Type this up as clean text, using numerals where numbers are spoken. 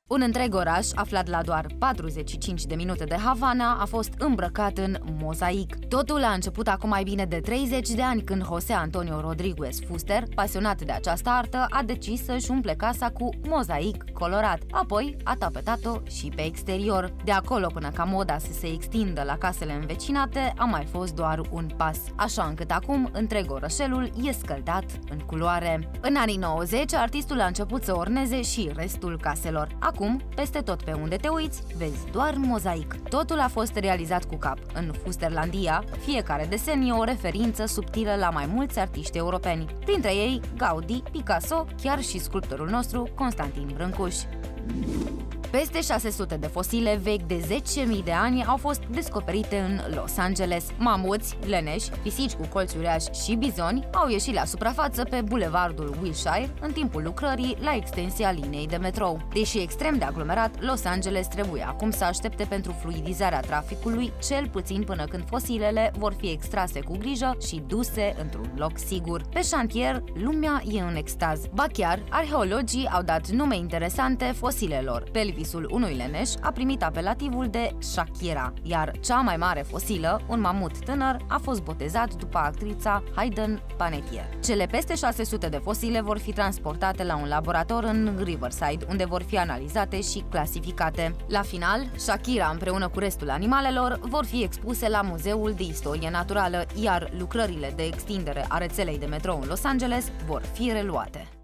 Un întreg oraș, aflat la doar 45 de minute de Havana, a fost îmbrăcat în mozaic. Totul a început acum mai bine de 30 de ani, când José Antonio Rodriguez Fuster, pasionat de această artă, a decis să-și umple casa cu mozaic colorat. Apoi a tapetat-o și pe exterior. De acolo până ca moda să se extindă la casele învecinate a mai fost doar un pas, așa încât acum întreg orășelul e scăldat în culoare. În anii 90, artistul a început să orneze și restul caselor. Acum, peste tot pe unde te uiți, vezi doar mozaic. Totul a fost realizat cu cap. În Fusterlandia, fiecare desen e o referință subtilă la mai mulți artiști europeni, printre ei Gaudi, Picasso, chiar și sculptorul nostru Constantin Brâncuș. Peste 600 de fosile vechi de 10.000 de ani au fost descoperite în Los Angeles. Mamuți, leneși, pisici cu colți uriași și bizoni au ieșit la suprafață pe bulevardul Wilshire în timpul lucrării la extensia liniei de metrou. Deși extrem de aglomerat, Los Angeles trebuie acum să aștepte pentru fluidizarea traficului, cel puțin până când fosilele vor fi extrase cu grijă și duse într-un loc sigur. Pe șantier, lumea e în extaz. Ba chiar, arheologii au dat nume interesante fosilelor. Pelvisul unui leneș a primit apelativul de Shakira, iar cea mai mare fosilă, un mamut tânăr, a fost botezat după actrița Hayden Panettiere. Cele peste 600 de fosile vor fi transportate la un laborator în Riverside, unde vor fi analizate și clasificate. La final, Shakira împreună cu restul animalelor vor fi expuse la Muzeul de Istorie Naturală, iar lucrările de extindere a rețelei de metrou în Los Angeles vor fi reluate.